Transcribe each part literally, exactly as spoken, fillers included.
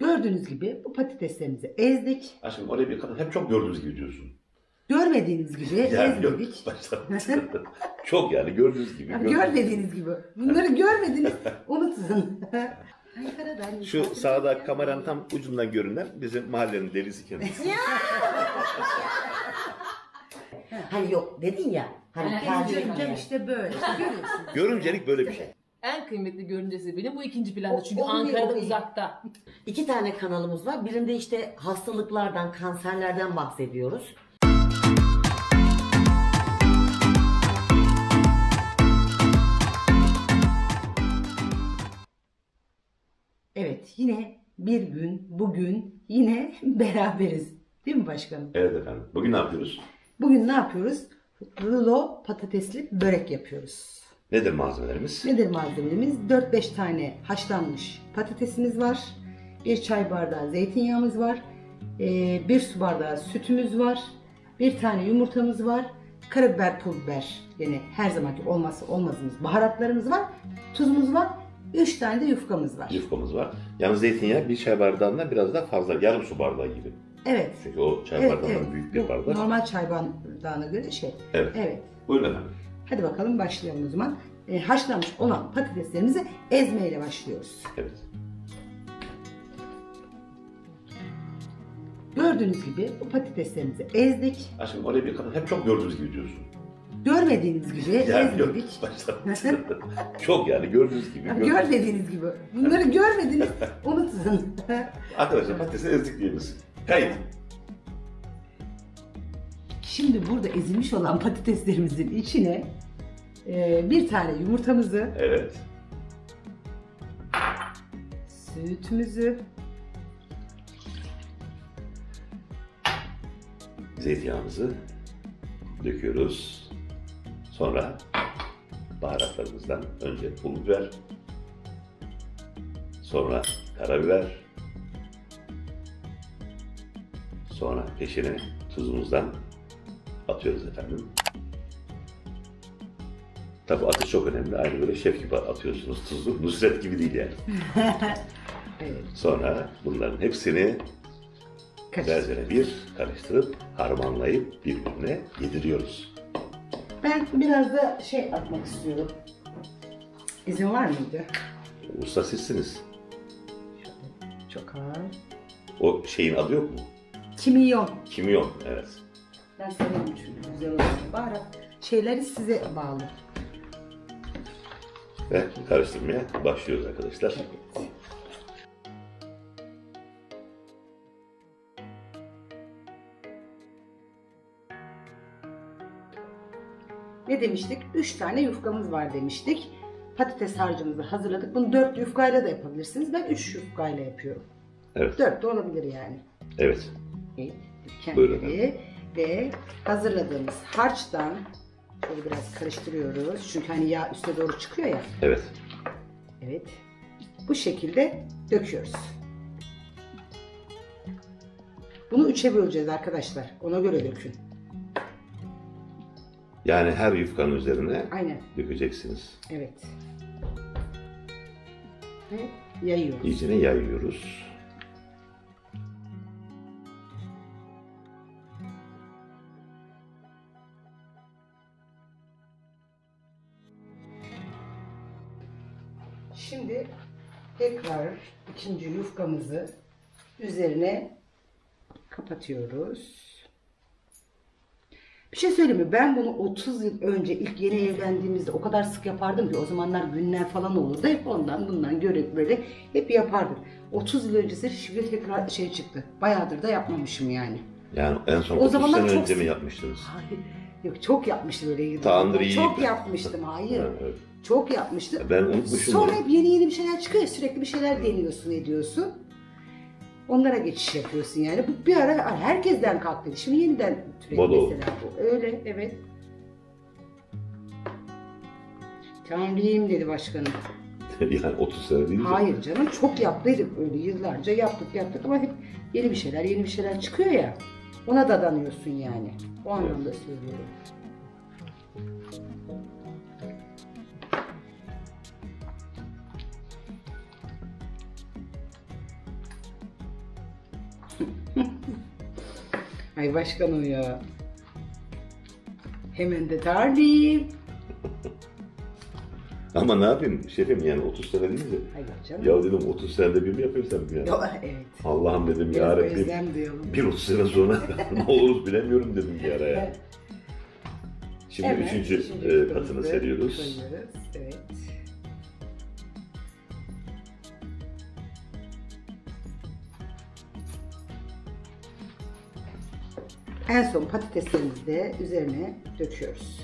Gördüğünüz gibi bu patateslerimizi ezdik. Aşkım oraya bir kadın hep çok gördüğünüz gibi diyorsun. Görmediğiniz gibi Yani ezmedik. Çok yani gördüğünüz gibi. Yani görmediğiniz gibi. Bunları görmediniz, unutun. Şu sağda kameranın tam ucundan görünen bizim mahallenin delisi kendisi. Hani yok dedin ya. Hani Görünce işte böyle. Görüyorsunuz. Görümcelik böyle bir şey. En kıymetli görüncesi benim bu ikinci planda O- çünkü o değil, Ankara'da o değil. uzakta. İki tane kanalımız var. Birinde işte hastalıklardan, kanserlerden bahsediyoruz. Evet, yine bir gün, bugün yine beraberiz. Değil mi başkanım? Evet efendim. Bugün ne yapıyoruz? Bugün ne yapıyoruz? Rulo patatesli börek yapıyoruz. Nedir malzemelerimiz? Nedir malzemelerimiz? dört beş tane haşlanmış patatesimiz var. bir çay bardağı zeytinyağımız var. bir su bardağı sütümüz var. bir tane yumurtamız var. Karabiber, pul biber, yine her zamanki olmazsa olmazımız baharatlarımız var. Tuzumuz var. üç tane de yufkamız var. Yufkamız var. Yalnız zeytinyağı bir çay bardağından biraz daha fazla. Yarım su bardağı gibi. Evet. Çünkü o çay Evet, bardağından evet. büyük bir Yok, bardak. normal çay bardağına göre şey. Evet. Evet. Buyurun efendim. Hadi bakalım başlayalım o zaman. E, haşlanmış olan patateslerimizi ezmeyle başlıyoruz. Evet. Gördüğünüz gibi bu patateslerimizi ezdik. Aşkım oraya bir kadın hep çok gördüğünüz gibi diyorsun. Görmediğiniz gibi Yani gör- ezmedik. Çok yani gördüğünüz gibi. gördüğünüz- Görmediğiniz gibi. Bunları görmediniz, unutun. Arkadaşlar patatesi ezdik diyebiliriz. Kayıt. Şimdi burada ezilmiş olan patateslerimizin içine e, bir tane yumurtamızı, Evet. sütümüzü, Zeytinyağımızı döküyoruz. Sonra baharatlarımızdan önce pul biber, sonra karabiber, sonra peşine tuzumuzdan atıyoruz efendim. Tabi atış çok önemli. Aynı böyle şef gibi atıyorsunuz tuzu. Nusret gibi değil yani. evet, Sonra bunların hepsini güzelce bir karıştırıp harmanlayıp birbirine yediriyoruz. ben biraz da şey atmak istiyorum. İzin var mıydı? Usta sizsiniz. Çok ağır. O şeyin adı yok mu? Kimyon. Kimyon, evet. Ben severim çünkü güzel oluyor. Baharat şeyleri size bağlı. Ve karıştırmaya başlıyoruz arkadaşlar. Ne demiştik? üç tane yufkamız var demiştik. Patates harcımızı hazırladık. Bunu dört yufkayla da yapabilirsiniz. Ben üç yufkayla yapıyorum. Evet. dört de olabilir yani. Evet. Evet. Buyurun Kendileri ve hazırladığımız harçtan şöyle biraz karıştırıyoruz. Çünkü hani yağ üste doğru çıkıyor ya. Evet. Evet. Bu şekilde döküyoruz. Bunu üçe böleceğiz arkadaşlar. Ona göre dökün. Yani her yufkanın üzerine Aynen. dökeceksiniz. Evet. Ve yayıyoruz. İyicene yayıyoruz. Şimdi tekrar ikinci yufkamızı üzerine kapatıyoruz. Bir şey söyleyeyim mi? Ben bunu otuz yıl önce ilk yeni evlendiğimizde o kadar sık yapardım ki o zamanlar günler falan olurdu. Hep ondan bundan görüp böyle hep yapardım. otuz yıl öncesi şimdi tekrar şey çıktı. Bayağıdır da yapmamışım yani. Yani en son O otuz zamanlar sene çok önce mi sık- yapmıştınız? Hayır. Yok çok yapmıştım öyle yıllar. Tanrı iyi. Çok yapmıştım hayır. Ha, evet. Çok yapmıştım. Ben unutmuşum Sonra bunu. hep yeni yeni bir şeyler çıkıyor. Sürekli bir şeyler deniyorsun, ediyorsun. Onlara geçiş yapıyorsun yani. Bu bir ara herkesten kalktı. Şimdi yeniden türedi Moda oldu. mesela bu. Öyle, evet. Tanrıyım dedi başkanım. Yani otuz sene değil mi? Hayır canım çok yaptıydık öyle yıllarca yaptık yaptık ama hep yeni bir şeyler yeni bir şeyler çıkıyor ya. Ona dadanıyorsun yani. O anlamda söylüyorum. Ay başkanım ya. Hemen de tarlayayım. Ama ne yapayım şefim yani otuz sene değil mi? Hayır canım. Ya dedim otuz senede bir mi yapıyorsun sen yani? Ya, evet. Allah'ım dedim Biraz ya Rabbi. özlem duyalım. Bir otuz sene sonra ne oluruz bilemiyorum dedim bir ara ya. Şimdi Evet, üçüncü, üçüncü e, yufkamızı katını seriyoruz. koyuyoruz. Evet. En son patateslerimizi de üzerine döküyoruz.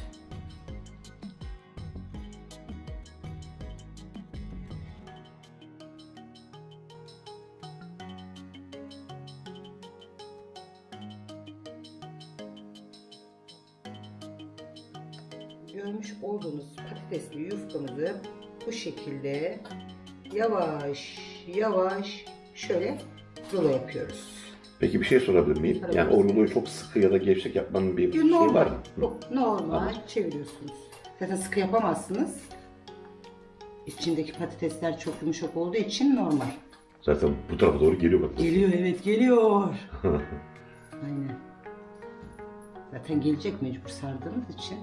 Görmüş olduğunuz patatesli yufkamızı bu şekilde yavaş yavaş şöyle rulo yapıyoruz. Peki bir şey sorabilir miyim? Tabii. Yani o ruloyu çok sıkı ya da gevşek yapmanın bir şey Normal, var mı? çok normal Anladım. çeviriyorsunuz. Zaten sıkı yapamazsınız. İçindeki patatesler çok yumuşak olduğu için normal. Zaten bu tarafa doğru geliyor bak. Geliyor, evet geliyor. Aynen. Zaten gelecek mecbur sardığımız için.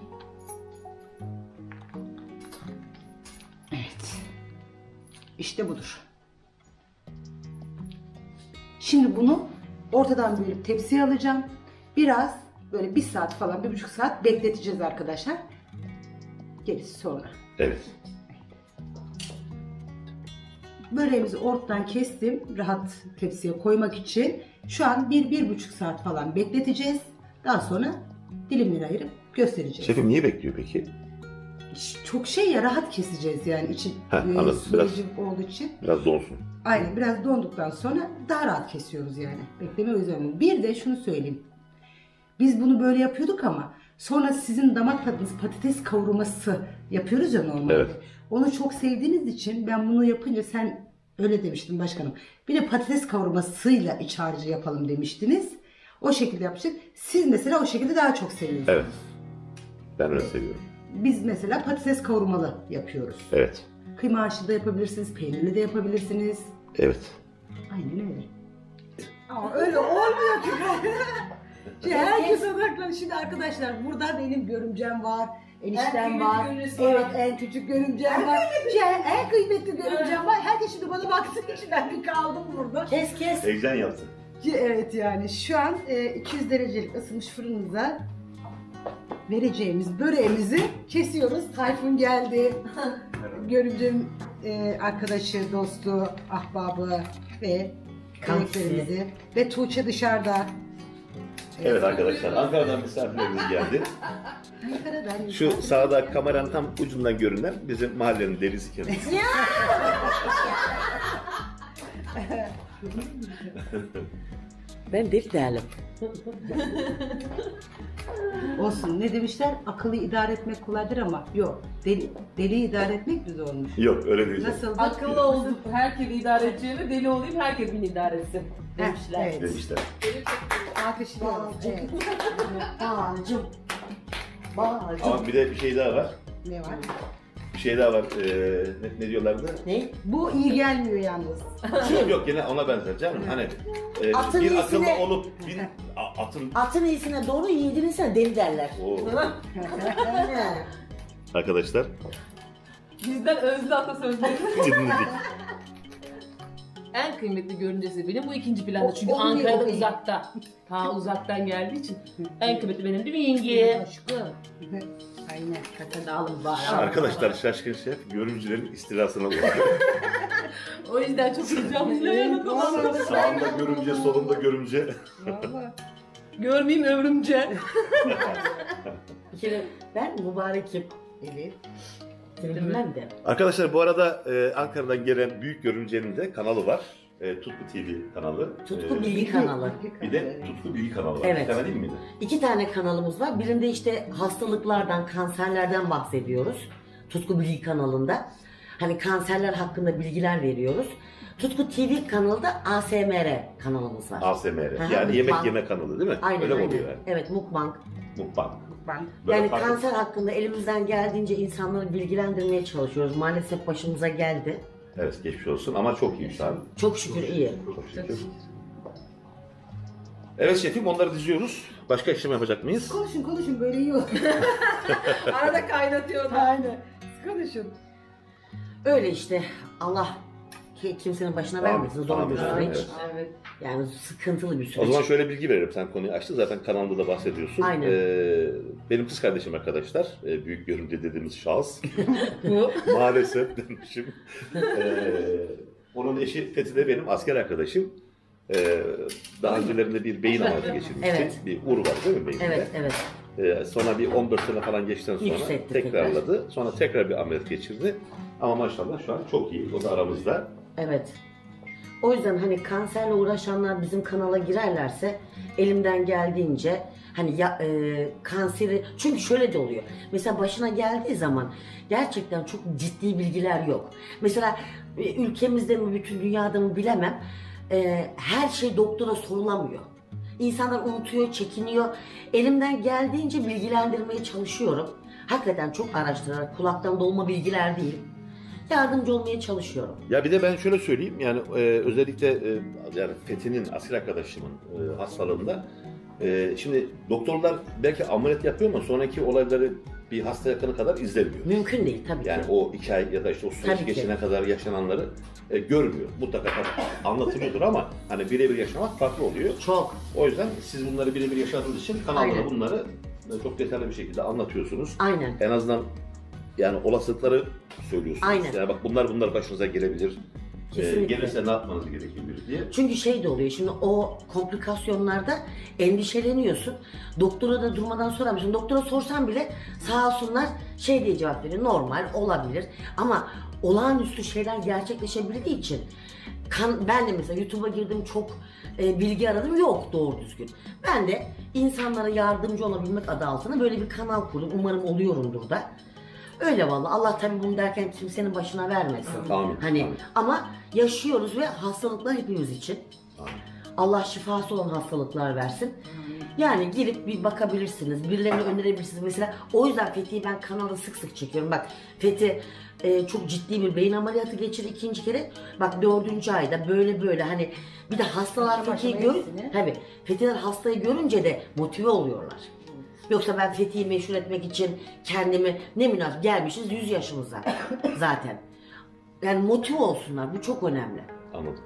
Evet. İşte budur. Şimdi bunu ortadan bölüp tepsiye alacağım. Biraz böyle bir saat falan, bir buçuk saat bekleteceğiz arkadaşlar. Gerisi sonra. Evet. Böreğimizi ortadan kestim rahat tepsiye koymak için. Şu an bir, bir buçuk saat falan bekleteceğiz. Daha sonra dilimleri ayırıp göstereceğiz. Şefim niye bekliyor peki? Çok şey ya, rahat keseceğiz yani içi Heh, e, anladım, biraz. suyu olduğu için. Biraz donsun. Aynen, biraz donduktan sonra daha rahat kesiyoruz yani. Bekleme özelliği. Bir de şunu söyleyeyim. Biz bunu böyle yapıyorduk ama sonra sizin damak tadınız patates kavurması yapıyoruz ya normalde. Evet. Onu çok sevdiğiniz için ben bunu yapınca sen öyle demiştin başkanım. Bir de patates kavurmasıyla iç harcı yapalım demiştiniz. O şekilde yapmıştık. Siz mesela o şekilde daha çok seviyorsunuz. Evet. Ben öyle seviyorum. Biz mesela patates kavurmalı yapıyoruz. Evet. Kıyma harçlı da yapabilirsiniz, peynirli de yapabilirsiniz. Evet. Aynen öyle. Ama öyle olmuyor ki. Şimdi herkes odaklanıyor. Şimdi arkadaşlar burada benim görümcem var, eniştem En var. kıymetli görümcesi Evet, var. en küçük görümcem var. Şey, en kıymetli görümcem var. Herkes şimdi bana baksın için ben bir kaldım burada. Kes kes. Heyecan yaptın. Evet yani şu an e, iki yüz derecelik ısınmış fırınımıza vereceğimiz böreğimizi kesiyoruz. Tayfun geldi. Görümcem e, arkadaşı, dostu, ahbabı ve karakterimizi ve Tuğçe dışarıda. Evet arkadaşlar, Ankara'dan misafirlerimiz geldi. Ankara'dan Şu sağda kameranın tam ucundan görünen bizim mahallenin delisi kendisi. Ben deli değilim. olsun. Ne demişler? Akıllı idare etmek kolaydır ama yok. Deli, deliyi idare etmek de zormuş. Yok öyle değil. Nasıl? Akıllı olduk, herkes idare edeceğime deli olayım, herkes beni idare etsin demişler. Evet. Demişler. Alkışlıyoruz. Evet. Bağcım. Bağcım. Ama bir de bir şey daha var. Ne var? Bir şey daha var. Ee, ne, ne diyorlardı? Ne? Bu iyi gelmiyor yalnız. Yok yok yine ona benzer canım. Hani e, Atın bir iyisine- akıllı olup bir a- atın. Atın iyisine doğru yedirirsen deli derler. Oo. He. Arkadaşlar Bizden özlü atasözleri. dinledik. En kıymetli görüncesi benim bu ikinci planda. O- Çünkü o iyi, Ankara'da o iyi. uzakta. Ta uzaktan geldiği için en kıymetli benim değil mi yenge? Aşkım. Aynen. Zaten dağılım var. Arkadaşlar şaşkın şef görümcülerin istilasına uğradı. O yüzden çok heyecanlıyım. Sağında görümce, solunda görümce. Vallahi. Görmeyeyim ömrümce. Bir kere ben mübarekim. Evet. Seni bilmem de. Arkadaşlar bu arada e, Ankara'dan gelen büyük görümcenin de kanalı var. E, Tutku T V kanalı. Tutku E, Bilgi kanalı. Bir de Tutku Bilgi kanalı var. Evet. Bir tane değil miydi? İki tane kanalımız var. Birinde işte hastalıklardan, kanserlerden bahsediyoruz. Tutku Bilgi kanalında. Hani kanserler hakkında bilgiler veriyoruz. Tutku T V kanalında A S M R kanalımız var. A S M R. Hı hı, Yani yemek mukbang. yeme kanalı değil mi? Aynen Öyle mi aynen. oluyor yani? Evet, mukbang. Mukbang. Ben Böyle Yani farklı- kanser hakkında elimizden geldiğince insanları bilgilendirmeye çalışıyoruz. Maalesef başımıza geldi. Evet geçmiş olsun ama çok iyi şu an. Çok şükür iyi. Çok şükür. Evet şefim, onları diziyoruz. Başka işlem yapacak mıyız? Konuşun konuşun, böyle iyi olur. Arada kaynatıyorlar. Aynen. Konuşun. Öyle işte, Allah ki kimsenin başına vermesin, zor bir Amin. süreç. Evet. Evet. Yani sıkıntılı bir O süreç. zaman şöyle bilgi veririm, sen konuyu açtın zaten, kanalda da bahsediyorsun. Aynen. Ee, benim kız kardeşim arkadaşlar, ee, büyük görümce dediğimiz şahıs. Bu. Maalesef demişim. Ee, onun eşi Fethi de benim asker arkadaşım. Ee, daha öncelerinde bir beyin ameliyatı geçirmişti. Evet. Bir ur var değil mi beyinde? Evet, evet. Ee, sonra bir on dört sene falan geçtikten sonra Yükseltti tekrarladı. Sonra tekrar bir ameliyat geçirdi. Ama maşallah şu an çok iyi. O da aramızda. Evet. O yüzden hani kanserle uğraşanlar bizim kanala girerlerse elimden geldiğince hani ya, e, kanseri, çünkü şöyle de oluyor. Mesela başına geldiği zaman gerçekten çok ciddi bilgiler yok. Mesela e, ülkemizde mi bütün dünyada mı bilemem. E, her şey doktora sorulamıyor. İnsanlar unutuyor, çekiniyor. Elimden geldiğince bilgilendirmeye çalışıyorum. Hakikaten çok araştırarak, kulaktan dolma bilgiler değil. Yardımcı olmaya çalışıyorum. Ya bir de ben şöyle söyleyeyim, yani e, özellikle e, yani Fethi'nin, asker arkadaşımın e, hastalığında e, şimdi doktorlar belki ameliyat yapıyor ama sonraki olayları bir hasta yakını kadar izlemiyor. Mümkün değil tabii Yani ki. o iki ay ya da işte o Tabii süreç ki. geçene kadar yaşananları e, görmüyor. Mutlaka anlatılıyordur ama hani birebir yaşamak farklı oluyor. Çok. O yüzden siz bunları birebir yaşadığınız için kanalda Aynen. da bunları çok detaylı bir şekilde anlatıyorsunuz. Aynen. En azından yani olasılıkları söylüyorsunuz. Aynen. Yani bak bunlar bunlar başınıza gelebilir. Ee, Kesinlikle. gelirse ne yapmanız gerekebilir diye. Çünkü şey de oluyor, şimdi o komplikasyonlarda endişeleniyorsun. Doktora da durmadan soramıyorsun. Doktora sorsan bile sağ olsunlar şey diye cevap veriyor. Normal, olabilir. Ama olağanüstü şeyler gerçekleşebildiği için kan, ben de mesela YouTube'a girdim, çok e, bilgi aradım, yok doğru düzgün. Ben de insanlara yardımcı olabilmek adı altına böyle bir kanal kurdum. Umarım oluyorumdur da. Öyle vallahi, Allah tabii bunu derken kimsenin başına vermesin. Amin, Hani amin. ama yaşıyoruz ve hastalıklar hepimiz için. Amin. Allah şifası olan hastalıklar versin. Yani girip bir bakabilirsiniz, birilerine önerebilirsiniz. Mesela o yüzden Fethi'yi ben kanalda sık sık çekiyorum. Bak Fethi e, çok ciddi bir beyin ameliyatı geçirdi ikinci kere. Bak dördüncü ayda böyle böyle hani bir de hastalar Aşama Fethi'yi aşama gör, hepsini. tabii Fethi'ler hastayı görünce de motive oluyorlar. Yoksa ben Fethi'yi meşhur etmek için kendimi ne münasip gelmişiz yüz yaşımıza zaten. Yani motive olsunlar, bu çok önemli. Anladım.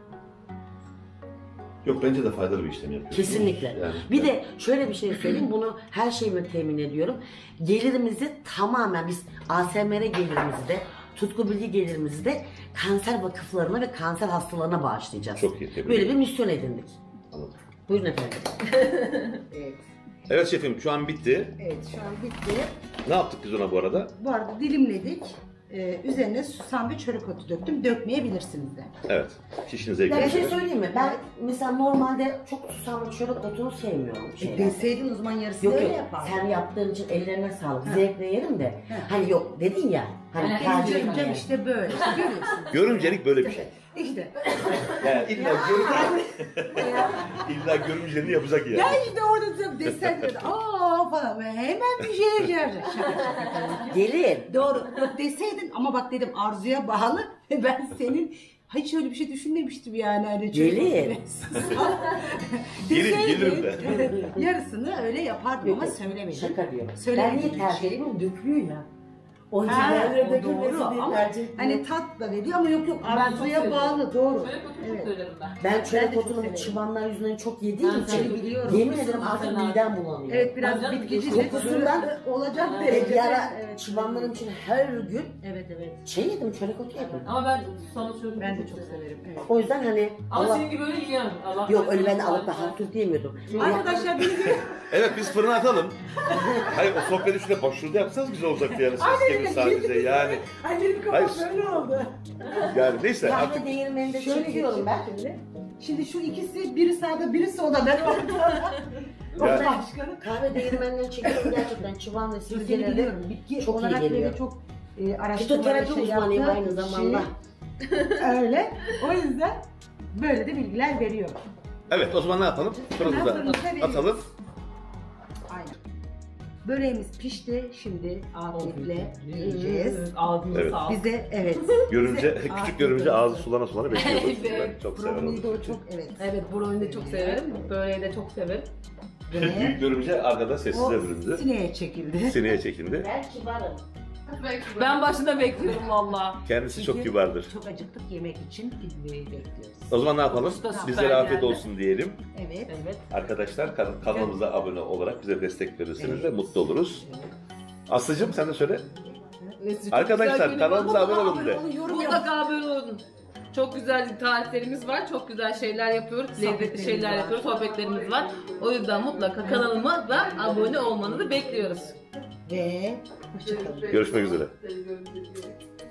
Yok, bence de faydalı bir işlem yapıyorsunuz. Kesinlikle. Yani, bir yani. de şöyle bir şey söyleyeyim, bunu her şeyime temin ediyorum. Gelirimizi tamamen biz A S M R gelirimizi de, Tutku Bilgi gelirimizi de kanser vakıflarına ve kanser hastalarına bağışlayacağız. Çok iyi, tebrik Böyle bir ederim. misyon edindik. Anladım. Buyurun efendim. Evet. Evet şefim, şu an bitti. Evet, şu an bitti. Ne yaptık biz ona bu arada? Bu arada dilimledik. Ee, üzerine susam ve çörek otu döktüm. Dökmeyebilirsiniz de. Evet. Şişinize Ya bir göre. şey söyleyeyim mi? Ben mesela normalde çok susamlı çörek otunu sevmiyorum. E, şeyler. deseydin o zaman yarısını Yok öyle yok, yapardın. sen yaptığın için ellerine sağlık. Ha. Zevkle yerim de. Ha. Hani yok dedin ya. Hani Yani tercih elin Görümcem etmeye. işte böyle. Görüyorsunuz. Görümcelik böyle bir şey. İşte. Yani illa görümcelik. illa görümceliğini yapacak yani. Ya işte orada desen dedi. Aa falan. Ve hemen bir şeye girecek. Şaka şaka tabii ki. Gelin. Doğru. Yok deseydin ama bak dedim arzuya bağlı. Ben senin hiç öyle bir şey düşünmemiştim yani. Hani Gelin. Gelin, Deseydin, gelirim ben. yarısını öyle yapardım ama Yok, söylemedim. Şaka diyorum. Söylemedim Ben niye bir tercih şey. ediyorum? Dökülüyor ya. O yüzden Ha, ben öyle o dökülmesin doğru diye ama tercih ediyorum. hani tat da veriyor ama yok yok Ben çok arzuya seviyorum. bağlı doğru. Çörek otu çok Evet. severim ben. Ben Ben de çörek çok otunu bu severim. çıbanlar yüzünden çok yediğim Ben için seni biliyorum. yemin ederim artık Sen midem bulanıyor. Evet biraz Hocam, bitkici kokusundan olacak Evet. Ve derecede. bir ara Evet. çıbanlarım için her gün Evet evet. şey yedim, çörek otu yedim. Ama ben sana çörek Ben de otu çok severim. Evet. O yüzden hani Ama Allah... senin gibi öyle yiyemem. Allah Yok öyle ben de Allah- alıp da hartur diyemiyordum. Arkadaşlar bir gün Evet, biz fırına atalım. Hayır, o sohbeti şöyle başvuruda yapsanız güzel olacaktı yani. Ses gibi sadece yani. ay benim Hayır. kafam böyle oldu. Yani neyse artık. Kahve değirmeninde Şöyle çekiyorum ben. Şimdi. Şimdi şu ikisi biri sağda biri solda ben ortada. O Yani- başkanı. Kahve değirmeninden çekiyorum gerçekten çıban ve Sözünü sirkeleri. biliyorum. Bitki çok iyi olarak geliyor. böyle çok e, araştırma Fitoterapi şey uzmanıyım yaptı. aynı zamanda. Şey, öyle. O yüzden böyle de bilgiler veriyor. Evet, o zaman ne yapalım? Fırınımıza Fırınımıza atalım. Aynen. Böreğimiz pişti. Şimdi afiyetle yiyeceğiz. Ağzınıza Evet. sağlık. Bize evet. Görünce, Bize küçük afiyet görünce olsun. ağzı sulana sulana bekliyoruz. Evet. Ben çok severim. Brownie'yi de o çok evet. Evet, brownie de çok severim. Böreği de çok severim. Ve Büyük görünce arkada o sessize büründü. sineye çekildi. Sineye çekildi. Ben kibarım. Ben başında bekliyorum valla. Kendisi çok Çünkü kibardır. Çok acıktık yemek için videoyu bekliyoruz. O zaman ne yapalım? Usta süper Bizlere afiyet geldi. olsun diyelim. Evet. Evet. Arkadaşlar kan- kanalımıza abone olarak bize destek verirseniz de Evet. mutlu oluruz. Aslıcığım sen de söyle. Neyse, çok Arkadaşlar, güzel görünüyor. kanalımıza abone olun de. Mutlaka abone olun. Çok güzel tariflerimiz var, çok güzel şeyler yapıyoruz, lezzetli Sohbetlerimiz şeyler var. yapıyoruz, sohbetlerimiz var. O yüzden mutlaka kanalıma da abone olmanızı bekliyoruz. Ve hoşçakalın. Görüşmek üzere.